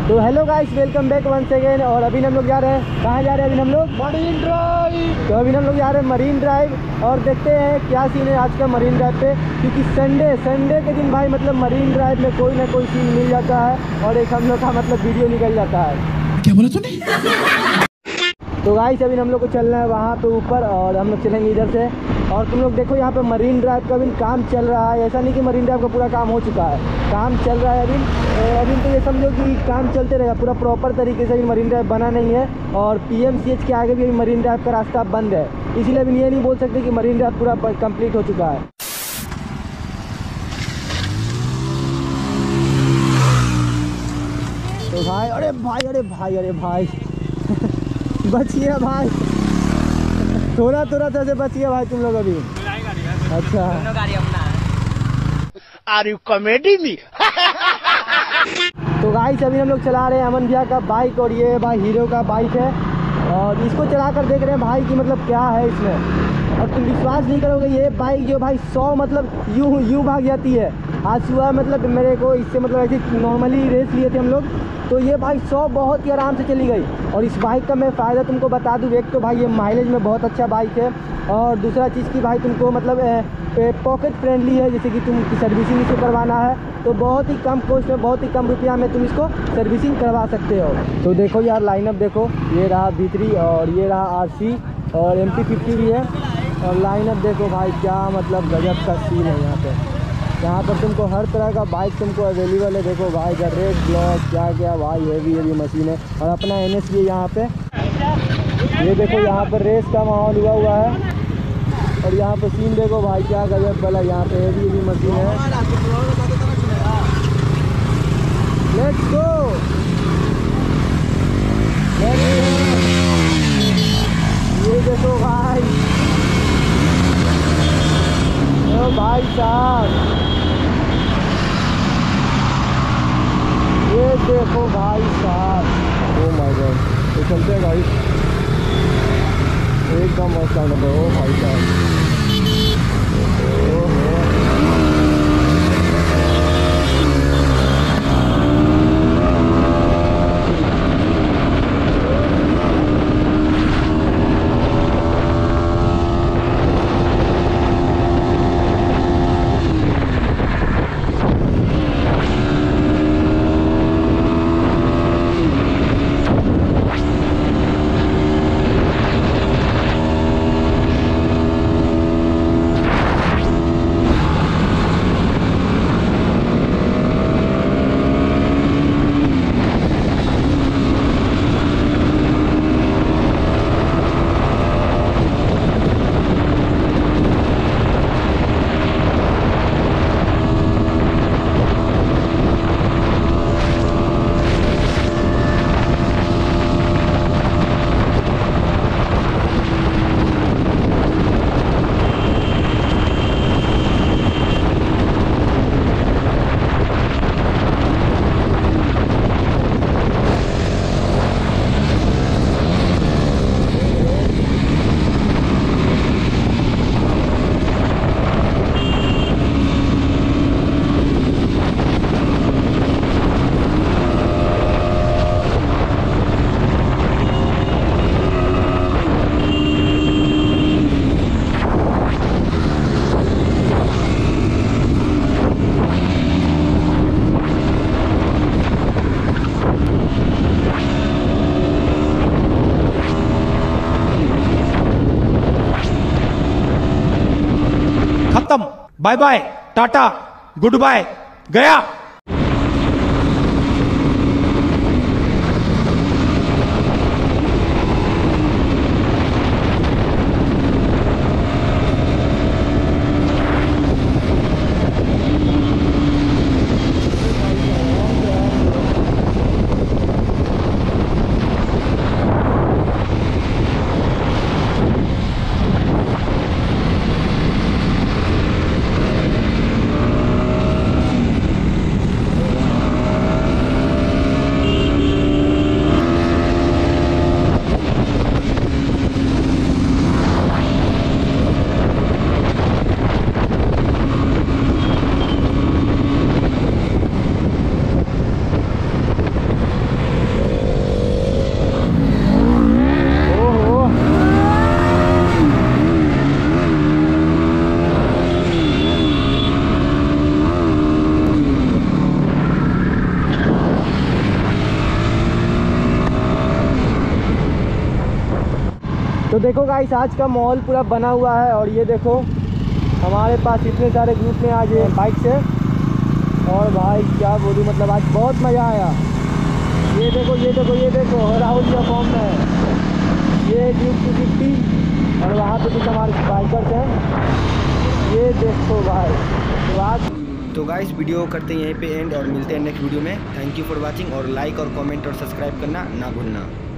तो hello guys, welcome back once again. और अभी हम लोग जा रहे हैं, कहाँ जा रहे हैं अभी हम लोग? Marine Drive. तो अभी हम लोग जा रहे हैं मरीन ड्राइव और देखते हैं क्या सीन है आज का मरीन ड्राइव पे, क्योंकि संडे के दिन भाई मतलब मरीन ड्राइव में कोई ना कोई सीन मिल जाता है और एक हम लोग का मतलब वीडियो निकल जाता है। क्या बोला तूने? तो गाइस अभी हम लोग को चलना है वहाँ पे ऊपर और हम लोग चलेंगे इधर से। और तुम लोग देखो यहाँ पे मरीन ड्राइव का भी काम चल रहा है, ऐसा नहीं कि मरीन ड्राइव का पूरा काम हो चुका है, काम चल रहा है अभी तो ये समझो कि काम चलते रहेगा, पूरा प्रॉपर तरीके से अभी मरीन ड्राइव बना नहीं है। और PMCH के आगे भी अभी मरीन ड्राइव का रास्ता बंद है, इसीलिए अभी ये नहीं बोल सकते कि मरीन ड्राइव पूरा कंप्लीट हो चुका है। तो भाई अरे भाई बचिए भाई, थोड़ा से बचिए भाई तुम लोग अभी। अच्छा आर यू कॉमेडी मी? तो गाइस अभी हम लोग चला रहे हैं अमन भैया का बाइक और ये भाई हीरो का बाइक है और इसको चला कर देख रहे हैं भाई कि मतलब क्या है इसमें। और तुम विश्वास नहीं करोगे, ये बाइक जो भाई 100 मतलब यूं भाग जाती है। आज सुबह मतलब मेरे को इससे मतलब ऐसे नॉर्मली रेस लिए थे हम लोग, तो ये भाई 100 बहुत ही आराम से चली गई। और इस बाइक का मैं फ़ायदा तुमको बता दूँ, एक तो भाई ये माइलेज में बहुत अच्छा बाइक है और दूसरा चीज़ की भाई तुमको मतलब पॉकेट फ्रेंडली है, जैसे कि तुम सर्विसिंग इसको करवाना है तो बहुत ही कम कॉस्ट में, बहुत ही कम रुपया में तुम इसको सर्विसिंग करवा सकते हो। तो देखो यार लाइनअप देखो, ये रहा V3 और ये रहा RC और MP50 भी है। और लाइनअप देखो भाई क्या मतलब गजब का सीन है यहाँ पे। यहाँ पर तुमको हर तरह का बाइक तुमको अवेलेबल है। देखो भाई इधर रेड ब्लॉक क्या भाई हेवी मशीन है और अपना NS भी है यहाँ पे। ये देखो यहाँ पर रेस का माहौल हुआ है और यहाँ पर सीन देखो भाई क्या गजब वाला, यहाँ पे हेवी मशीन है। Let's go. ये देखो भाई, ओ भाई साहब, ये देखो भाई साहब, ओ माय गॉड, ये चलते हैं भाई एकदम मस्त है। ओ भाई साहब, खत्म, bye bye, tata, good bye, गया। तो देखो गाइस आज का माहौल पूरा बना हुआ है और ये देखो हमारे पास इतने सारे ग्रुप में आज बाइक से और भाई क्या बोलूँ मतलब आज बहुत मज़ा आया। ये देखो ये देखो ये देखो राहुल जी फॉर्म में है, ये ड्यूक 250 और वहाँ पे कुछ हमारे बाइकर्स हैं। ये देखो भाई तो आज तो गाइस वीडियो करते हैं यहीं पे एंड और मिलते हैं नेक्स्ट वीडियो में। थैंक यू फॉर वाचिंग और लाइक और कमेंट और सब्सक्राइब करना ना भूलना।